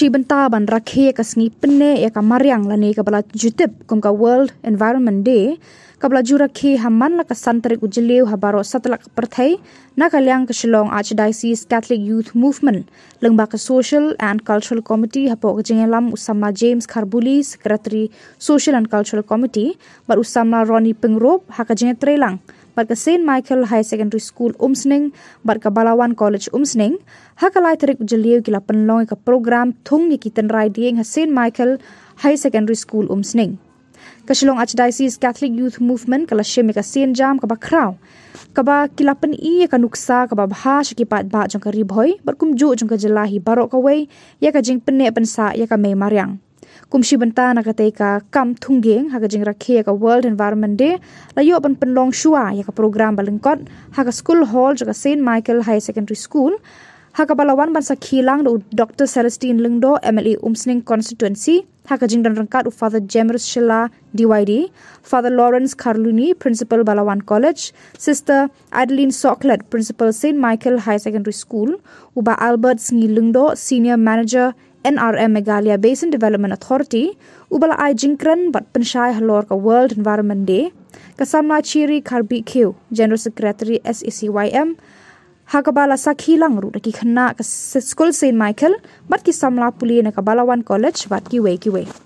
Kumshi benta ban rakhe ka sngi penne ya ka maryang lani ka bala jutip kum ka World Environment Day ka bala jurakhe haman la ka santrik ujelew habaro satlak perthai na kalyang ka Shillong Archdiocese Catholic Youth Movement lengba ka Social and Cultural Committee hapo ka jengelam usama James Kharbuli Secretary Social and Cultural Committee bar usama Ronnie Pengrop ha ka jengetrelang bar ka St. Michael High Secondary School Umsning bar ka Balawan College Umsning hakalai terik ujelew kila penlong ka program thung ni kitan rai dieng ha St. Michael High Secondary School Umsning ka Shillong Archdiocese Catholic Youth Movement kala sheme ka senjam ka bakraw kaba kilapan iya ka nuksa kaba bahas kipat ba jong ka ribhoy berkumju jong ka jelahi barok kawai ya ka jing penne pensa ya ka mei maryang kumshi benta na ka ka kam thunggeng ha ka jing rakhe ka World Environment Day la yo ban penlong shua ya ka program balengkot ha ka school hall jong ka St. Michael High Secondary School ha ka Balawan ban sa khilang do Dr. Celestine Lengdo MLA Umsning constituency ha ka jing dan rangkat u Father James Shilla DYD, Father Lawrence Karluni, Principal Balawan College, Sister Adeline Soklet, Principal St. Michael High Secondary School, Uba Albert Sngi Senior Manager NRM Meghalaya Basin Development Authority, Ubala I Jinkran bat pensyai halor ka World Environment Day, kasamla Chiri Karbi Q, General Secretary SECYM, Hakabala sakhilang ru ki khana ka School St. Michael, bat ki samla puli na ka Balawan College bat ki we.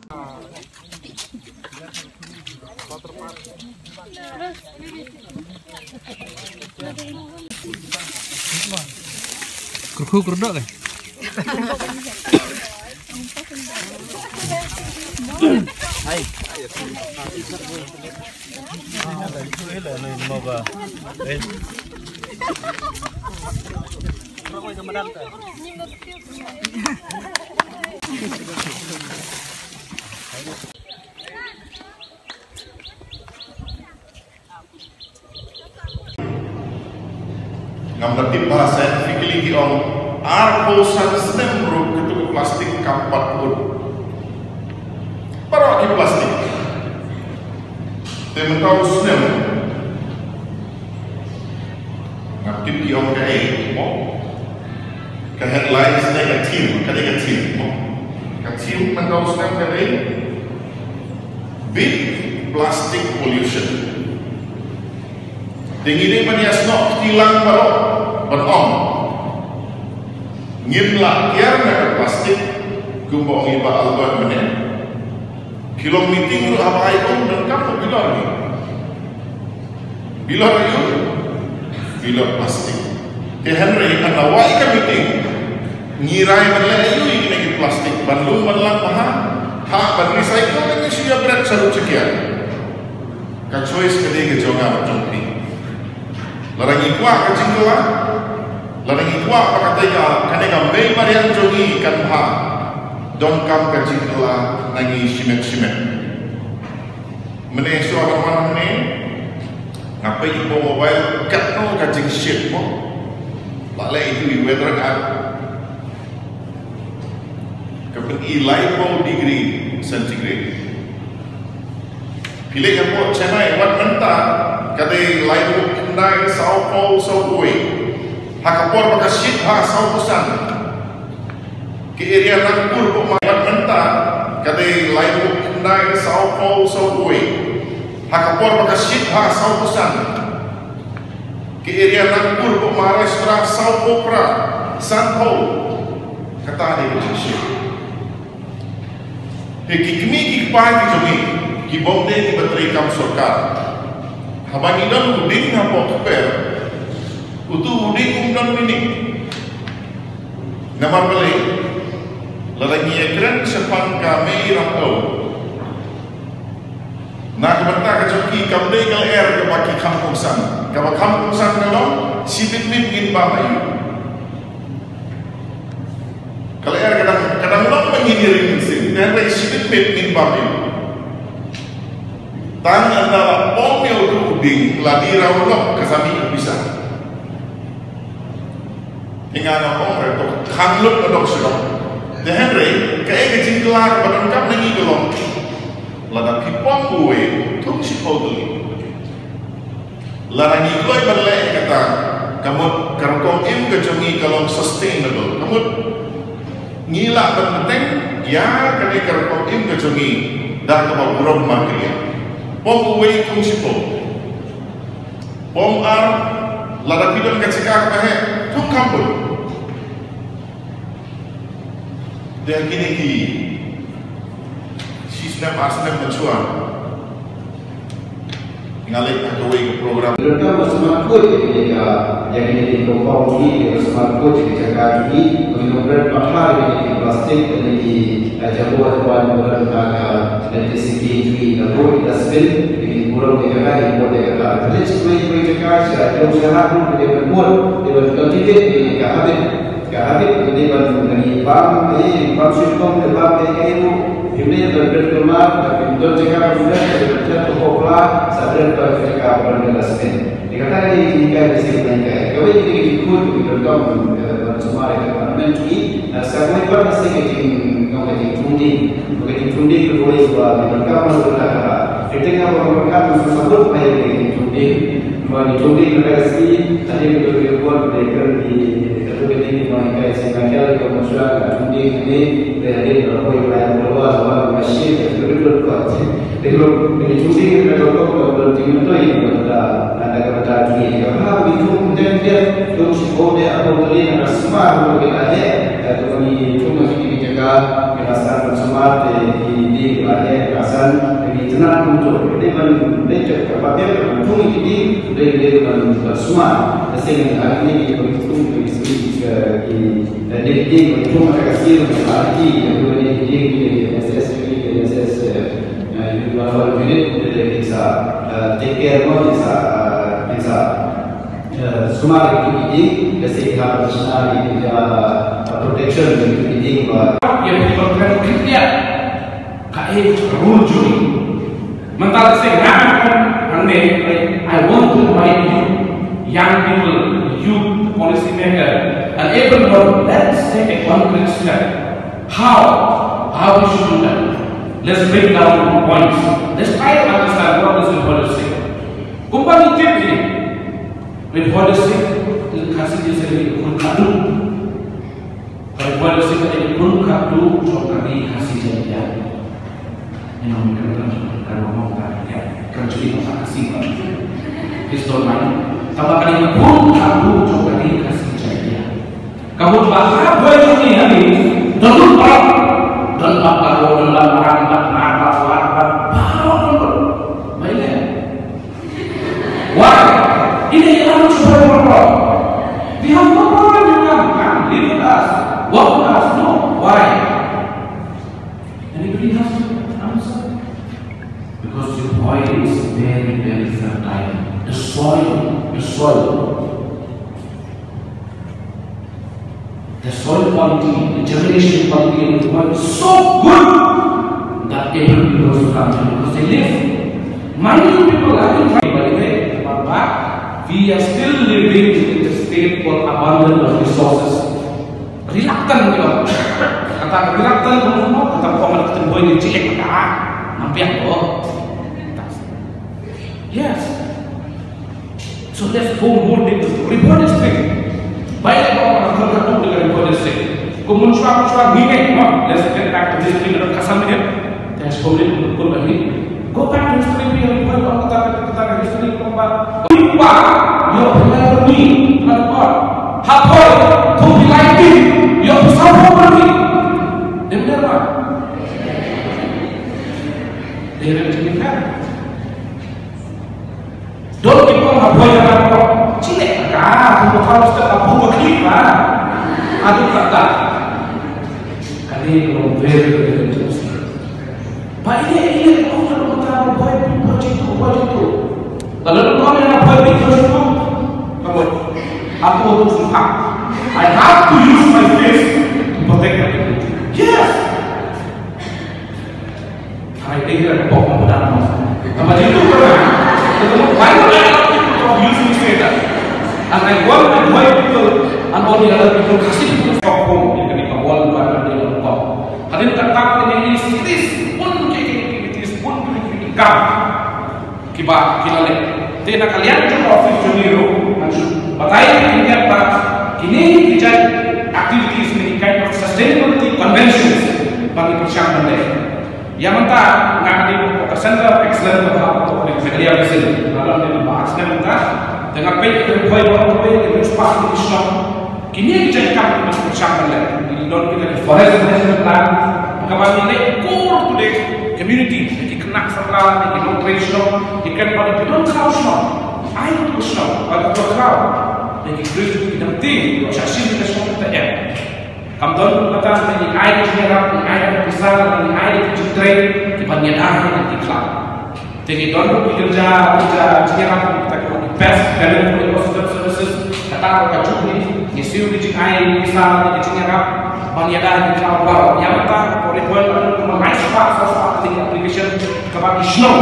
Kerdok kan? Hai. Ngambil bahasa scientifically di arposan stem bro ketuk plastik kampat pun para lagi plastik temen tahu stem ngapit di mo ke headlines negatif mo negatif mentau stem kare big plastic pollution tinggi manias nok hilang baru berom ngimla kiar na plastik gumbong iba albat menen kilong meeting lu apa ikon dan kamu bilor bilor plastik te Henry ana wai ka meeting ngirai menle ayu ini plastik bandung malang paha ban recycle kan sudah berat saru cekian ka choice kede ke jonga jompi larangi kuah ka jingla larangi kuah pakataya kanega mei marian jogi kan ha don kam ka jingla nangi simet mene suara mana mene ngapai ipo mobile kat no ka jing ship mo lale itu weather app kapag ilai degree centigrade pilih yang po Chennai wat menta kade lai Kendai Sao Paulo Saukoi hakapor maka ship ha Sao Busan ke area Nagpur po mayat menta kade lai Kendai Sao Paulo Saukoi hakapor maka ship ha Sao Busan ke area Nagpur po Maharashtra Sao Popra San Paulo kata ada ke ship kikimi kikpai kijumi kibomde ki bateri kam sarkar habangidan uding hapo keper utu uding umdan mini nama beli larangi ekran sepan kami rangkau nak benta kejoki kamde kal air ke baki kampung san kalau sibit mit ngin babayu kalau air kadang menghindari mesin dan sibit mit ngin babayu tang antara pomel tu uding ladi rawlok kasami bisa hingga napong retok kanlut adok sedok the Henry kaya kecil kelar berangkap nangi gelong lada pipong gue tung si poduli larangi gue berlek kata kamu karkong im kejongi kalau sustainable kamu ngilak penting ya kene kerpok im kejongi dah kebab burung makria pom uwe tung sipo pom ar lada pidon kecekak pahe tung kampul dia kini ki si snap mencuan ngalih kawai ke program Terutama bersama coach yang ini di kompon ini bersama coach di Jakarta ini mengenai pakar di plastik dan di jagoan dan di segi juga lalu di dasbin di pulau di Jakarta di Jakarta. Jadi sebenarnya di Jakarta jauh sangat pun di berbuat di berkontribusi di Jakarta di bang sirkom di bang itu ini berkembang tapi untuk Jakarta sudah berjalan populer sadar berjaya berjalan. Dikatakan jika disebutkan, kalau ini ikut berkembang semua departemen ini, sekarang itu pasti ketinggian funding boleh buat berkembang berkembang. Ketika berkembang tersebut banyak funding negasi tadi kita buat mereka di ketinggian mereka sehingga kemudian funding ini dari berapa luar masih berkuat. Kalau funding mereka bertinggi itu ada kata ini. Kalau itu kemudian dia ada apa tadi ada semua kita ada kami cuma kita jaga perasaan bersama di perasaan di tenang untuk kita menjaga kepada pun ini dari bersama sehingga hari ini kita di cuma kasih lagi kemudian di SS beberapa unit bisa take care bisa semua ini kesehatan nasional ini protection ini yang diperlukan kita kai rujui mental saya I want to invite you young people, youth policy maker and everyone, let's take a concrete step. How we should do that. Let's break down the points. Let's try to understand what is in policy. Company tip with policy kasih dia sendiri pun kadu. Kalau policy tadi pun kadu, coba kali kasih dia. Yang namanya kalau mau kan kerja masa kasih kan. Pistol main. Tambah kali pun kadu, coba kali kasih dia. Kamu bahasa boleh ini hari tentu dan kalau dalam orang baiklah. Why? Ini yang harus berubah. We have no problem. You come, live with us, work with us. No, why? Anybody has to answer? Because your soil is very, very fertile. The soil quality, the generation quality in the world is so good that every people also come to because they live. Many people have been trying, by the way, we are still living in the state called abundance of resources. Reluctant, kata reluctant, kata paman ketemu ini cilik, nampiak loh. Yes. So let's go more deep. Report this thing. Baik orang tergabung dengan policy. Kemudian gini, let's get back to this thing of Kasamid. There's probably good lagi. Go back to history. Report kata history kompak. Lupa, your me, God. Hapoy, to be like me, your sovereignty. Benar tak? Dia menceritakan. Don't keep on hapoy dengan kau. Cilik kan, aku harus tetap berklik lah. Aduh kata, kali very interesting. Pak ini, aku nak berkata buat itu. Kalau kau nak buat itu, kamu, aku harus sumpah. I have to use my face to protect my people. Yes. I think that pokok benar masa. Sama itu kan, ketemu banyak orang using status. And I want to invite people and all the other people kasih people Stockholm yang ketika wall bukan di Hongkong. Hadin kata ini cities pun activities pun kam kiba kilale. Tena kalian cuma office Janeiro maksud batai ini apa? Kini dijadi activities ni kind of sustainability conventions bagi persiapan mereka. Yang mentah ngadi ke center of excellence untuk negara Brazil. Dalam dia bahas mentah dengan baik koi baru koi dengan sepak Islam. Kini kita cakap tentang persiapan mereka. Di dalam kita di forest management plan, kawan ini core to the community. Jadi kena setelah, jadi non traditional, ikan pada non traditional, air traditional, pada lokal. Jadi kita tidak penting, syasim kita semua kita yang. Kamdon kata menjadi air merah, air besar, air kecil, dibanding air yang diklat. Jadi don kerja jenjang kita kena best value for ecosystem services. Kata orang cukupnya, isu di air besar, di jenjang banding air diklat baru. Yang kita boleh buat mengenai sepak dengan application kepada snow,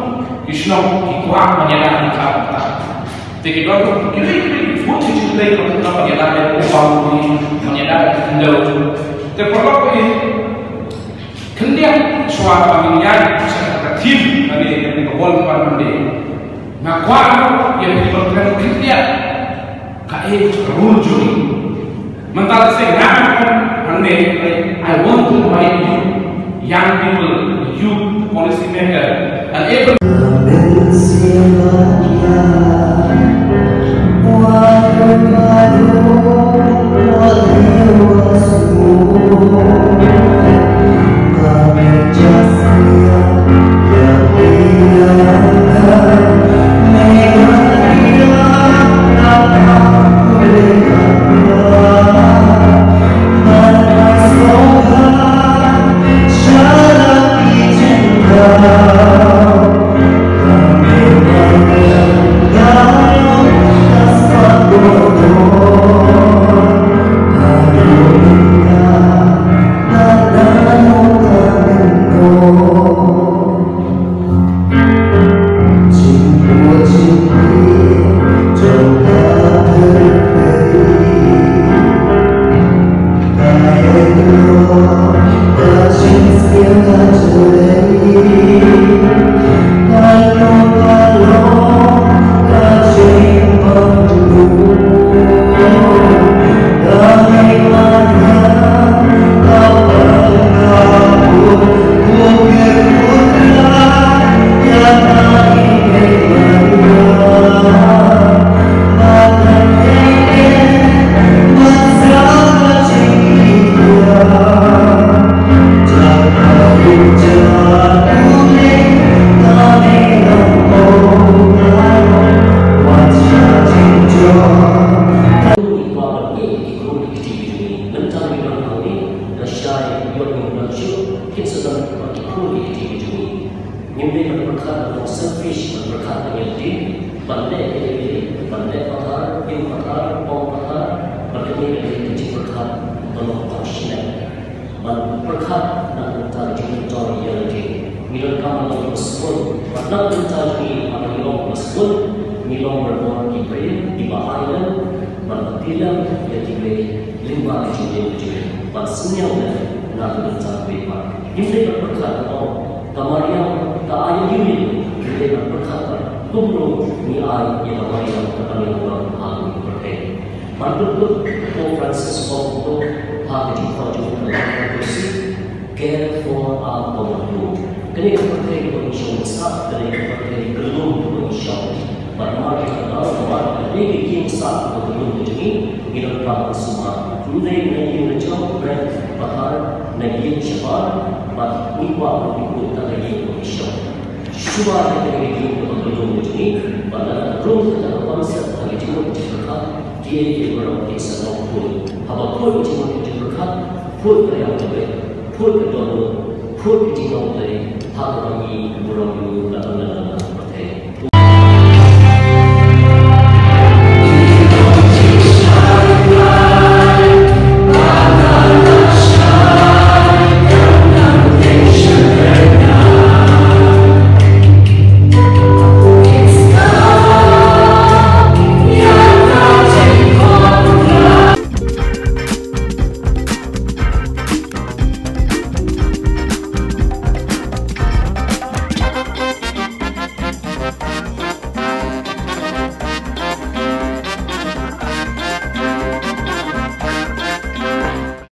kikuat banding air diklat. Jadi don kiri Fungsi cintai kalau menyadari upah ini, menyadari kendala. Terperlu ini kendian suara pemilihan secara tim dari kebun parlemen. Ngakuan yang diperlukan kendian kait rujuk. Mental saya ramai I want to invite you, young people, youth policy maker, and able. Put